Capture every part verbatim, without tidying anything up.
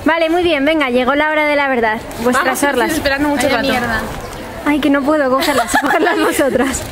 Vale, muy bien, venga, llegó la hora de la verdad. Vuestras Vamos, orlas. estoy esperando mucho rato. Mierda. Ay, que no puedo cogerlas, cogerlas vosotras.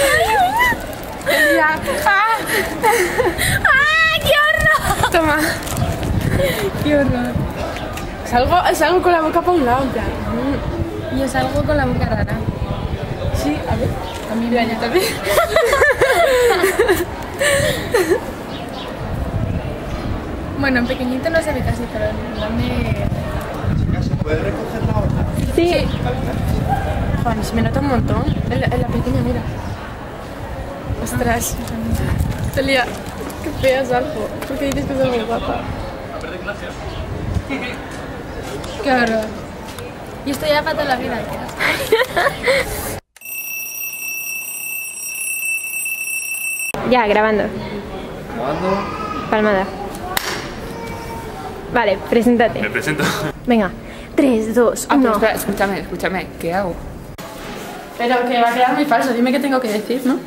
Ya. ¡Ah! ¡Ah, qué horror! Toma. Qué horror. Salgo, salgo con la boca para un lado, en plan. mm. Yo salgo con la boca rara. Sí, a ver. A mí yo también. Bueno, en pequeñito no se ve casi, pero en grande... ¿Puedes recoger la hoja? Sí. Juan, se me nota un montón. En la, en la pequeña, mira. Ostras. Celia, qué fea es algo. ¿Por qué dices que soy muy guapa? Qué horror. Y esto ya para toda la vida, ¿qué asco. Ya, grabando. ¿Cuándo? Palmada. Vale, preséntate. Me presento. Venga. tres, dos, Ah, pero uno. espera, escúchame, escúchame. ¿Qué hago? Pero que va a quedar muy falso. Dime qué tengo que decir, ¿no?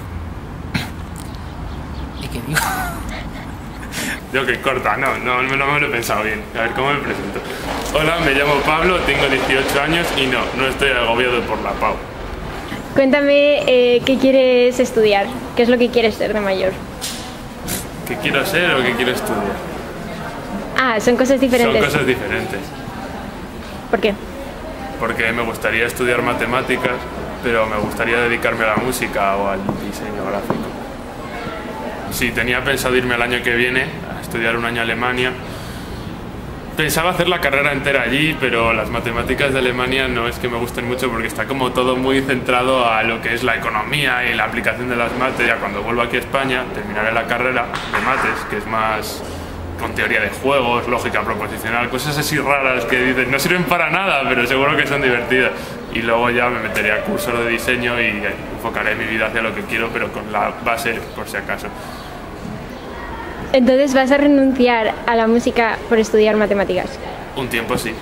¿Y qué digo? Digo que corta, no, no, no me lo he pensado bien. A ver, ¿cómo me presento? Hola, me llamo Pablo, tengo dieciocho años y no, no estoy agobiado por la Pau. Cuéntame eh, qué quieres estudiar, qué es lo que quieres ser de mayor. ¿Qué quiero ser o qué quiero estudiar? Ah, son cosas diferentes. Son cosas diferentes. ¿Por qué? Porque me gustaría estudiar matemáticas, pero me gustaría dedicarme a la música o al diseño gráfico. Sí, tenía pensado irme el año que viene a estudiar un año a Alemania. Pensaba hacer la carrera entera allí, pero las matemáticas de Alemania no es que me gusten mucho porque está como todo muy centrado a lo que es la economía y la aplicación de las mates. Ya cuando vuelva aquí a España terminaré la carrera de mates, que es más con teoría de juegos, lógica proposicional, cosas así raras que dicen no sirven para nada, pero seguro que son divertidas. Y luego ya me meteré a curso de diseño y enfocaré mi vida hacia lo que quiero, pero con la base por si acaso. Entonces vas a renunciar a la música por estudiar matemáticas. Un tiempo sí.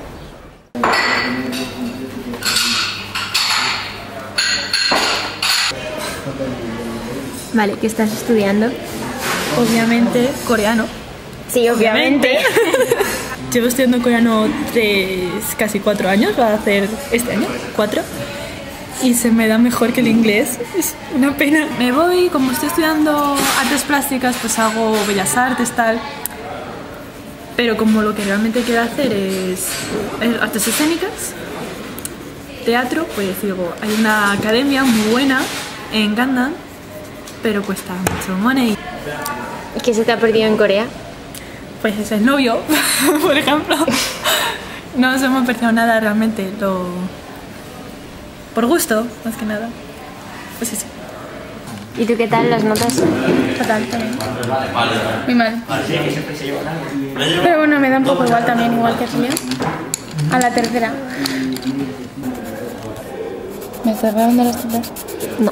Vale, ¿qué estás estudiando? Obviamente coreano. Sí, obviamente. Llevo estudiando coreano tres, casi cuatro años, va a hacer este año, cuatro. Y se me da mejor que el inglés, es una pena. Me voy, como estoy estudiando artes plásticas, pues hago bellas artes, tal. Pero como lo que realmente quiero hacer es, es artes escénicas, teatro, pues digo, hay una academia muy buena en Gangnam, pero cuesta mucho money. ¿Y qué se te ha perdido en Corea? Pues es el novio, por ejemplo. No se me ha perdido nada realmente, lo... por gusto, más que nada. Pues eso. ¿Y tú qué tal las notas? Fatal también. Muy mal. Pero bueno, me da un poco igual también, igual que Río. A la tercera. ¿Me estás grabando las tetas? No.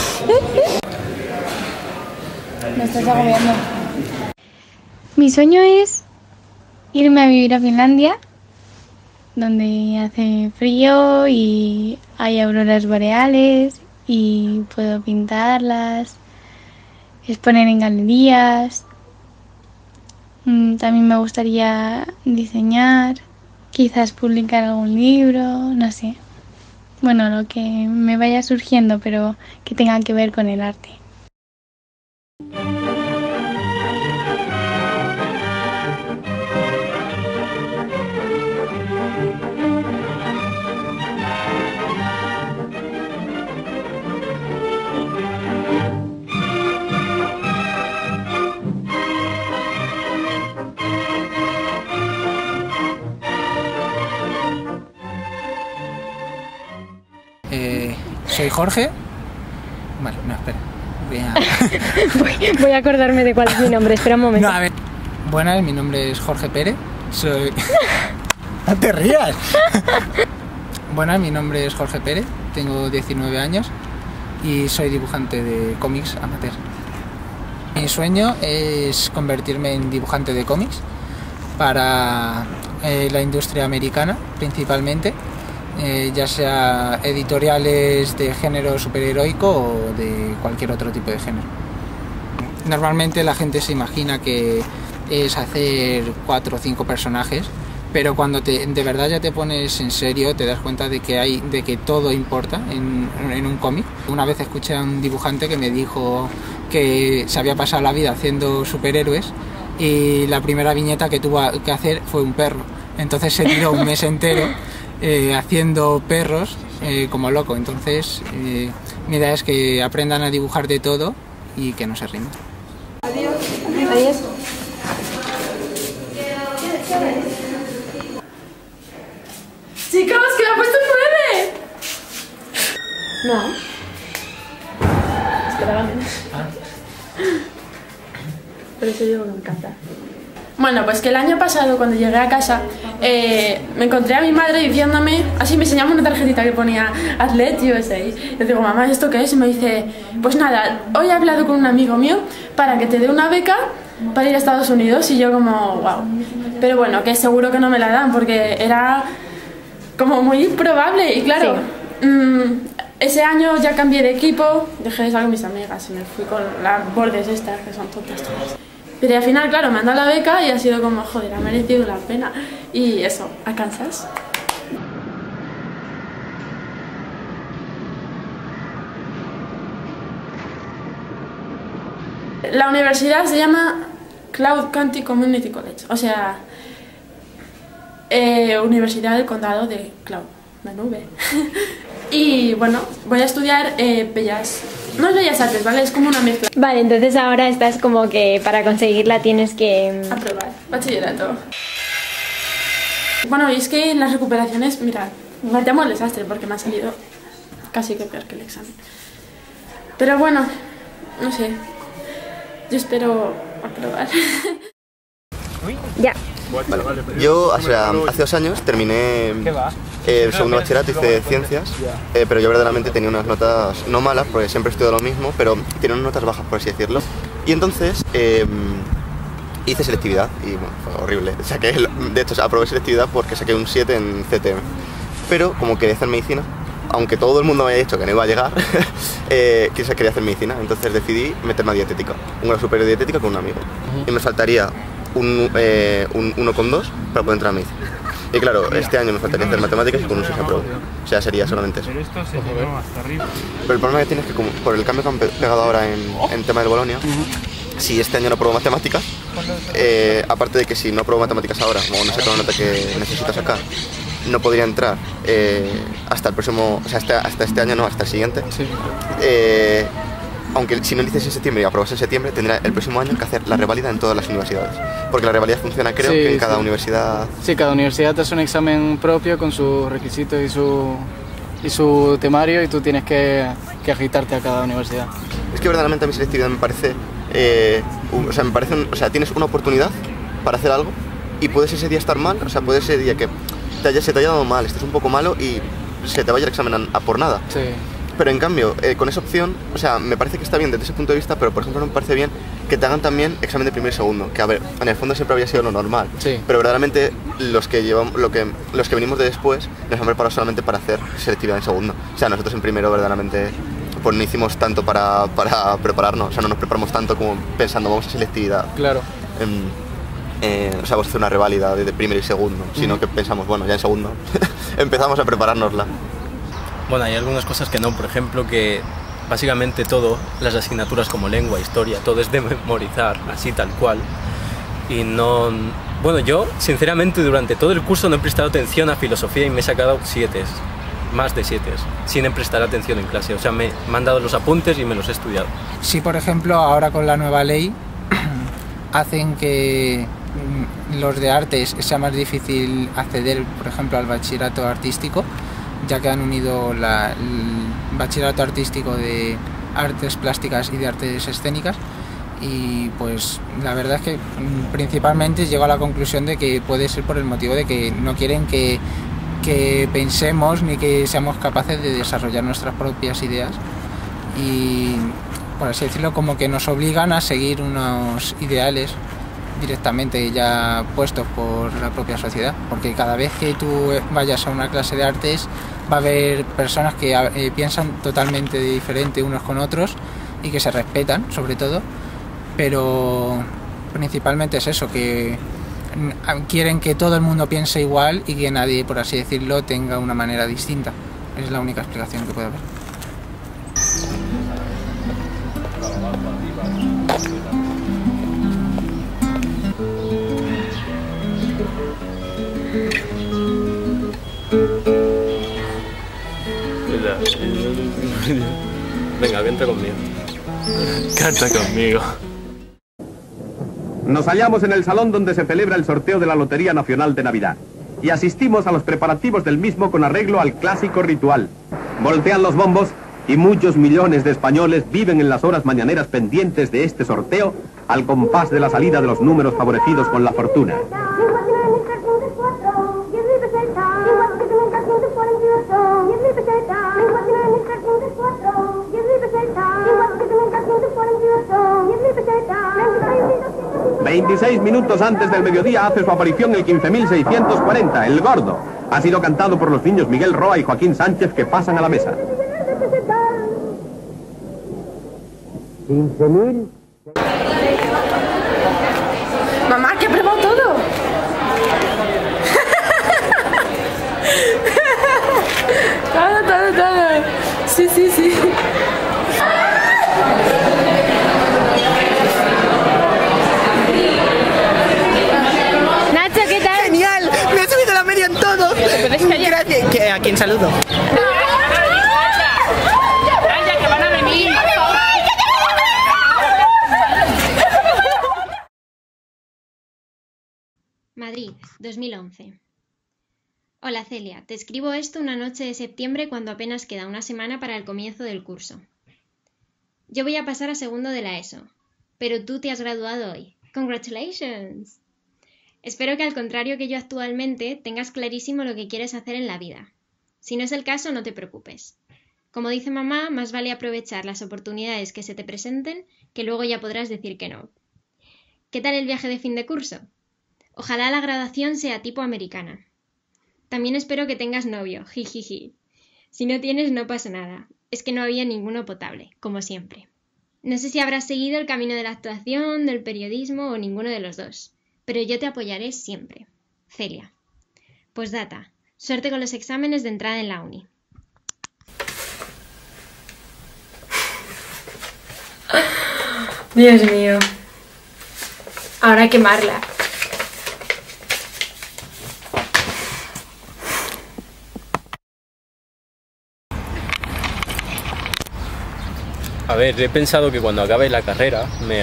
Me estás agobiando. Mi sueño es irme a vivir a Finlandia, donde hace frío y hay auroras boreales y puedo pintarlas, exponer en galerías. También me gustaría diseñar, quizás publicar algún libro, no sé. Bueno, lo que me vaya surgiendo, pero que tenga que ver con el arte. Eh, soy Jorge. Vale, no, espera. Voy a... Voy a acordarme de cuál es mi nombre, espera un momento. No, a ver. Buenas, mi nombre es Jorge Pérez. Soy... ¡No te rías! Buenas, mi nombre es Jorge Pérez. Tengo diecinueve años y soy dibujante de cómics amateur. Mi sueño es convertirme en dibujante de cómics para eh, la industria americana, principalmente. Eh, ya sea editoriales de género superheroico o de cualquier otro tipo de género. Normalmente la gente se imagina que es hacer cuatro o cinco personajes, pero cuando te, de verdad ya te pones en serio te das cuenta de que, hay, de que todo importa en, en un cómic. Una vez escuché a un dibujante que me dijo que se había pasado la vida haciendo superhéroes y la primera viñeta que tuvo que hacer fue un perro. Entonces se tiró un mes entero eh, haciendo perros eh, como loco. Entonces eh, mi idea es que aprendan a dibujar de todo y que no se rindan. Adiós. Adiós. Chicos, que le ha puesto nueve. No. Esperaba menos. Pero eso digo que me encanta. Bueno, pues que el año pasado, cuando llegué a casa, eh, me encontré a mi madre diciéndome, así me enseñaba una tarjetita que ponía Athlete U S A. Y le digo, mamá, ¿esto qué es? Y me dice, pues nada, hoy he hablado con un amigo mío para que te dé una beca para ir a Estados Unidos. Y yo como, wow. Pero bueno, que seguro que no me la dan porque era como muy improbable. Y claro, sí. mmm, ese año ya cambié de equipo, dejé de estar con mis amigas y me fui con las bordes estas que son tontas todas. Pero al final, claro, me han dado la beca y ha sido como, joder, ha merecido la pena. Y eso, ¿a Kansas? La universidad se llama Cloud County Community College, o sea, eh, Universidad del Condado de Cloud, la nube. Y bueno, voy a estudiar eh, Bellas... No es Bellas Artes, ¿vale? Es como una mezcla. Vale, entonces ahora estás como que para conseguirla tienes que... aprobar, bachillerato. Bueno, y es que en las recuperaciones, mira, me llamo el desastre porque me ha salido casi que peor que el examen. Pero bueno, no sé, yo espero aprobar. Ya. Vale. Yo o sea, hace dos años terminé eh, el segundo bachillerato, hice ciencias, eh, pero yo verdaderamente tenía unas notas no malas, porque siempre he estudiado lo mismo, pero tenía unas notas bajas, por así decirlo. Y entonces eh, hice selectividad y bueno, fue horrible. Saqué, de hecho, aprobé selectividad porque saqué un siete en C T M. Pero como quería hacer medicina, aunque todo el mundo me había dicho que no iba a llegar, eh, quería hacer medicina, entonces decidí meterme a dietética, un grado superior de dietética con un amigo. Y me faltaría un eh, uno coma dos para poder entrar a medicina. Y claro, este año me faltaría hacer matemáticas y con un seis aprobé. O sea, sería solamente eso. Pero el problema que tiene es que como por el cambio que han pegado ahora en, en tema del Bolonia, si este año no apruebo matemáticas, eh, aparte de que si no apruebo matemáticas ahora, o no sé toda la nota que necesito sacar, no podría entrar eh, hasta el próximo, o sea, hasta, hasta este año no, hasta el siguiente. Sí. Eh, aunque si no lo hiciese en septiembre y aprobase en septiembre, tendrá el próximo año que hacer la reválida en todas las universidades. Porque la reválida funciona, creo, sí, que en cada sí. universidad... Sí, cada universidad hace un examen propio con sus requisitos y su, y su temario y tú tienes que, que agitarte a cada universidad. Es que verdaderamente a mi selectividad me parece... Eh, un, o sea, me parece un, o sea, tienes una oportunidad para hacer algo y puedes ese día estar mal, o sea, puede ese día que te haya, se te haya dado mal, estés un poco malo y se te vaya el examen a, a por nada. Sí. Pero en cambio, eh, con esa opción, o sea, me parece que está bien desde ese punto de vista, pero por ejemplo no me parece bien que te hagan también examen de primer y segundo, que a ver, en el fondo siempre habría sido lo normal, sí. Pero verdaderamente los que llevamos, lo que, los que venimos de después nos han preparado solamente para hacer selectividad en segundo. O sea, nosotros en primero verdaderamente pues no hicimos tanto para, para prepararnos, o sea, no nos preparamos tanto como pensando vamos a selectividad. Claro. En, eh, o sea, vamos a hacer una reválida de, de primero y segundo, uh-huh. Sino que pensamos, bueno, ya en segundo empezamos a preparárnosla. Bueno, hay algunas cosas que no, por ejemplo, que básicamente todo, las asignaturas como lengua, historia, todo es de memorizar, así tal cual. Y no... Bueno, yo, sinceramente, durante todo el curso no he prestado atención a filosofía y me he sacado siete, más de siete, sin prestar atención en clase. O sea, me, me han dado los apuntes y me los he estudiado. Sí, por ejemplo, ahora con la nueva ley hacen que los de artes sea más difícil acceder, por ejemplo, al bachillerato artístico, ya que han unido la, el bachillerato artístico de artes plásticas y de artes escénicas y pues la verdad es que principalmente llego a la conclusión de que puede ser por el motivo de que no quieren que, que pensemos ni que seamos capaces de desarrollar nuestras propias ideas y por así decirlo como que nos obligan a seguir unos ideales directamente ya puestos por la propia sociedad, porque cada vez que tú vayas a una clase de artes va a haber personas que eh, piensan totalmente diferente unos con otros y que se respetan sobre todo, pero principalmente es eso, que quieren que todo el mundo piense igual y que nadie, por así decirlo, tenga una manera distinta. Es la única explicación que puede haber. Venga, vente conmigo. Canta conmigo. Nos hallamos en el salón donde se celebra el sorteo de la Lotería Nacional de Navidad y asistimos a los preparativos del mismo con arreglo al clásico ritual. Voltean los bombos y muchos millones de españoles viven en las horas mañaneras pendientes de este sorteo al compás de la salida de los números favorecidos con la fortuna. veintiséis minutos antes del mediodía hace su aparición el quince mil seiscientos cuarenta, el Gordo. Ha sido cantado por los niños Miguel Roa y Joaquín Sánchez, que pasan a la mesa. quince mil. Mamá, que he probado todo. Todo, todo, todo. Sí, sí, sí. Nacho, ¿qué tal? ¡Genial! ¡Me he subido la media en todo! Gracias. ¿Qué, ¿A quién saludo? Madrid, dos mil once. Hola Celia, te escribo esto una noche de septiembre cuando apenas queda una semana para el comienzo del curso. Yo voy a pasar a segundo de la ESO, pero tú te has graduado hoy. ¡Congratulations! Espero que al contrario que yo actualmente tengas clarísimo lo que quieres hacer en la vida. Si no es el caso, no te preocupes. Como dice mamá, más vale aprovechar las oportunidades que se te presenten, que luego ya podrás decir que no. ¿Qué tal el viaje de fin de curso? Ojalá la graduación sea tipo americana. También espero que tengas novio, jijiji. Si no tienes, no pasa nada. Es que no había ninguno potable, como siempre. No sé si habrás seguido el camino de la actuación, del periodismo o ninguno de los dos, pero yo te apoyaré siempre. Celia. Postdata. Suerte con los exámenes de entrada en la uni. Dios mío. Ahora quemarla. A ver, he pensado que cuando acabe la carrera me,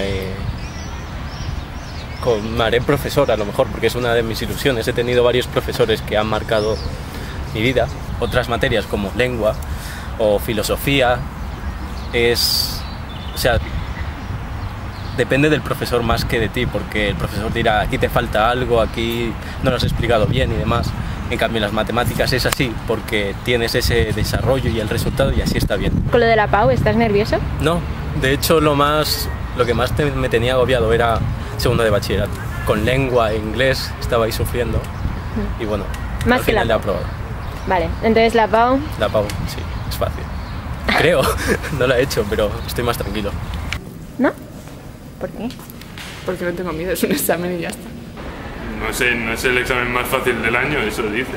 me haré profesor a lo mejor, porque es una de mis ilusiones. He tenido varios profesores que han marcado mi vida. Otras materias como lengua o filosofía es... O sea, depende del profesor más que de ti, porque el profesor dirá, aquí te falta algo, aquí no lo has explicado bien y demás. En cambio, en las matemáticas es así, porque tienes ese desarrollo y el resultado y así está bien. ¿Con lo de la P A U estás nervioso? No, de hecho lo más, lo que más te, me tenía agobiado era segundo de bachillerato. Con lengua e inglés estaba ahí sufriendo y bueno, más al que final la le he aprobado. Vale, entonces la P A U... La P A U, sí, es fácil. Creo, no la he hecho, pero estoy más tranquilo. ¿No? ¿Por qué? Porque no tengo miedo, es un examen y ya está. No sé, no es el examen más fácil del año, eso dice.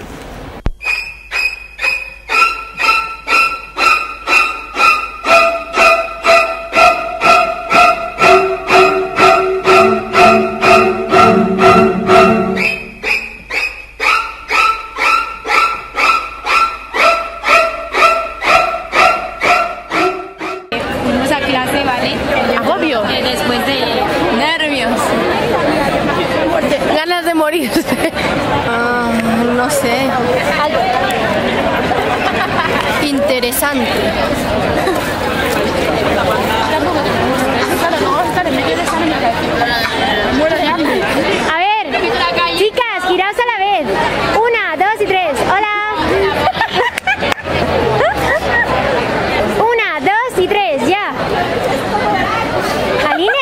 Fuimos a clase, ¿vale? Agobio. Después de nervios. Ganas de morirse. Uh, no sé. Interesante. A ver, chicas, giraos a la vez. Una, dos y tres. Hola. Una, dos y tres, ya. ¿Aline?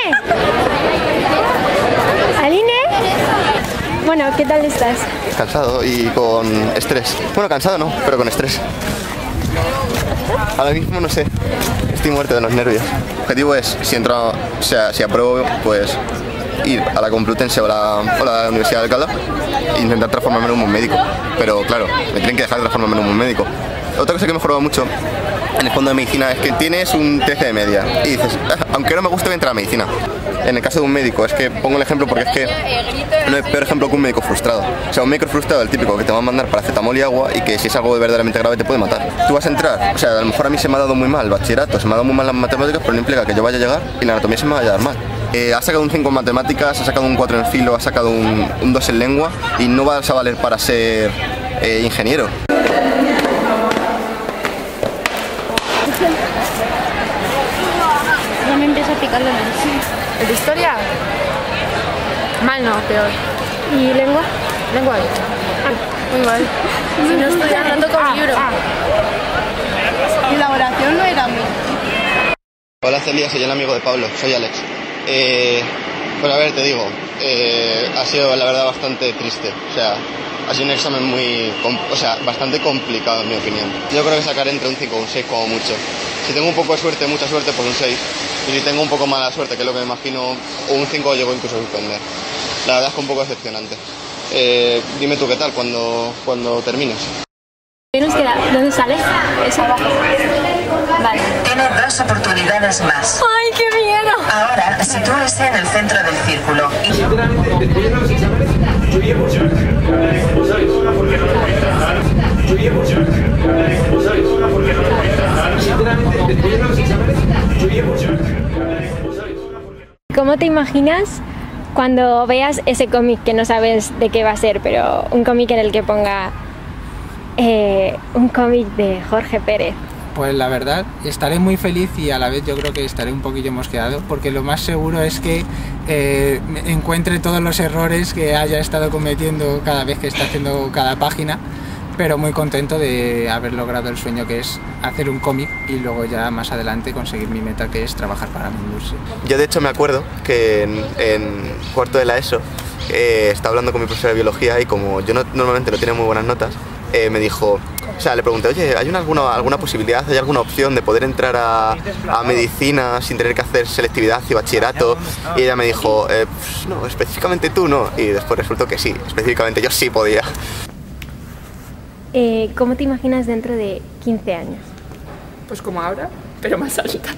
¿Aline? Bueno, ¿qué tal estás? Cansado y con estrés. Bueno, cansado no, pero con estrés. Ahora mismo no sé, estoy muerto de los nervios. El objetivo es, si entro, o sea, si apruebo, pues ir a la Complutense o la, o la Universidad de Alcalá e intentar transformarme en un buen médico. Pero claro, me tienen que dejar de transformarme en un buen médico. Otra cosa que he mejorado mucho en el fondo de medicina es que tienes un trece de media y dices, ah, aunque no me guste, voy a entrar a medicina. En el caso de un médico, es que pongo el ejemplo porque es que no hay peor ejemplo que un médico frustrado. O sea, un médico frustrado, el típico que te va a mandar paracetamol y agua y que si es algo verdaderamente grave te puede matar. Tú vas a entrar, o sea, a lo mejor a mí se me ha dado muy mal el bachillerato, se me ha dado muy mal las matemáticas, pero no implica que yo vaya a llegar y la anatomía se me vaya a dar mal. Eh, has sacado un cinco en matemáticas, has sacado un cuatro en filo, has sacado un, un dos en lengua y no vas a valer para ser eh, ingeniero. Ya me empieza a picar la nariz. ¿El de historia? Mal no, peor. ¿Y lengua? Lengua bien. Ah, muy mal. Si no estoy hablando con mi libro. Y la oración no era muy... Hola Celia, soy el amigo de Pablo, soy Alex. Eh, pues a ver, te digo, eh, ha sido la verdad bastante triste. O sea, ha sido un examen muy, o sea, bastante complicado en mi opinión. Yo creo que sacaré entre un cinco o un seis como mucho. Si tengo un poco de suerte, mucha suerte, pues un seis. Y si tengo un poco mala suerte, que es lo que me imagino, o un cinco llego incluso a suspender. La verdad es que un poco decepcionante. Eh, dime tú qué tal cuando, cuando termines. ¿Dónde sales? Es abajo. Vale. Tiene dos oportunidades más. ¡Ay, qué miedo! Ahora, sitúese en el centro del círculo. ¿Cómo te imaginas cuando veas ese cómic que no sabes de qué va a ser, pero un cómic en el que ponga eh, un cómic de Jorge Pérez? Pues la verdad, estaré muy feliz y a la vez yo creo que estaré un poquillo mosqueado, porque lo más seguro es que eh, encuentre todos los errores que haya estado cometiendo cada vez que está haciendo cada página, pero muy contento de haber logrado el sueño que es hacer un cómic y luego ya más adelante conseguir mi meta, que es trabajar para mi industria. Yo de hecho me acuerdo que en, en cuarto de la ESO eh, estaba hablando con mi profesora de biología y como yo no, normalmente no tenía muy buenas notas, eh, me dijo, o sea, le pregunté, oye, ¿hay una, alguna, alguna posibilidad, hay alguna opción de poder entrar a, a medicina sin tener que hacer selectividad y bachillerato? Y ella me dijo, eh, pues, no, específicamente tú no. Y después resultó que sí, específicamente yo sí podía. Eh, ¿Cómo te imaginas dentro de quince años? Pues como ahora, pero más alta.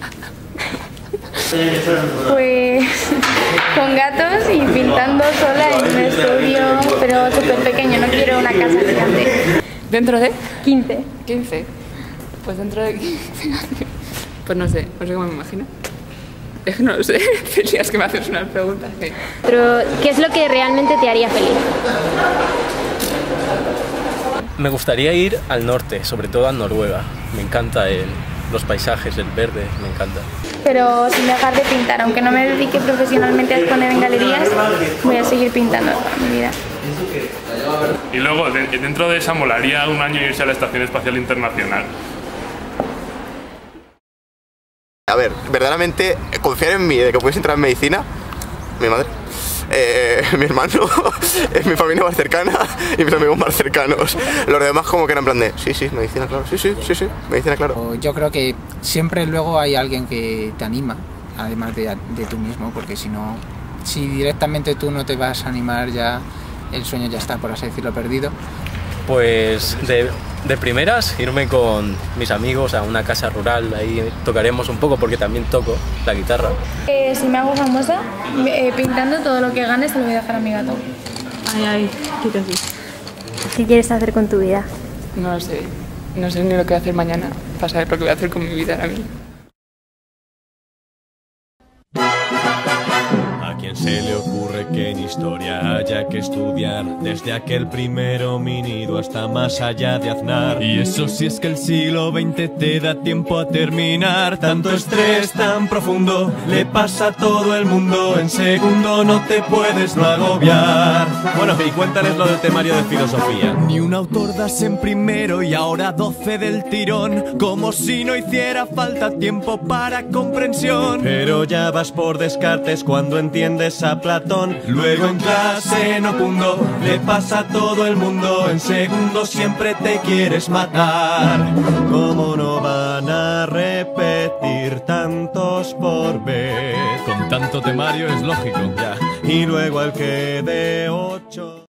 Pues con gatos y pintando sola en un estudio, pero súper pequeño, no quiero una casa gigante. ¿Dentro de? quince. quince. Pues dentro de quince años. Pues no sé, no sé cómo me imagino. Es que no lo sé, es que me haces unas preguntas. Sí. Pero, ¿qué es lo que realmente te haría feliz? Me gustaría ir al norte, sobre todo a Noruega. Me encanta el, los paisajes, el verde, me encanta. Pero sin dejar de pintar, aunque no me dedique profesionalmente a exponer en galerías, voy a seguir pintando toda mi vida. Y luego, de, dentro de esa, molaría un año irse a la Estación Espacial Internacional. A ver, verdaderamente, confiar en mí de que puedes entrar en medicina, mi madre, eh, mi hermano, es mi familia más cercana y mis amigos más cercanos. Los demás como que eran en plan de, sí, sí, medicina, claro, sí, sí, sí, sí, medicina, claro. Yo creo que siempre luego hay alguien que te anima, además de, de tú mismo, porque si no, si directamente tú no te vas a animar, ya el sueño ya está, por así decirlo, perdido. Pues de, de primeras irme con mis amigos a una casa rural, ahí tocaremos un poco porque también toco la guitarra. Eh, si me hago famosa, eh, pintando todo lo que gane se lo voy a dejar a mi gato. Ay, ay, ¿qué te haces? ¿Qué quieres hacer con tu vida? No lo sé, no sé ni lo que voy a hacer mañana para saber lo que voy a hacer con mi vida ahora mismo. ¿A quién se le ocurre que en historia haya que estudiar desde aquel primer homínido hasta más allá de Aznar? Y eso si es que el siglo veinte te da tiempo a terminar. Tanto estrés tan profundo le pasa a todo el mundo, en segundo no te puedes no agobiar. Bueno, y cuéntales lo del temario de filosofía. Ni un autor das en primero y ahora doce del tirón, como si no hiciera falta tiempo para comprensión. Pero ya vas por descartes cuando entiendes a Platón. Luego en clase no cundo, le pasa a todo el mundo, en segundo siempre te quieres matar. ¿Cómo no van a repetir tantos por ver? Con tanto temario es lógico, ya. y luego al que de ocho.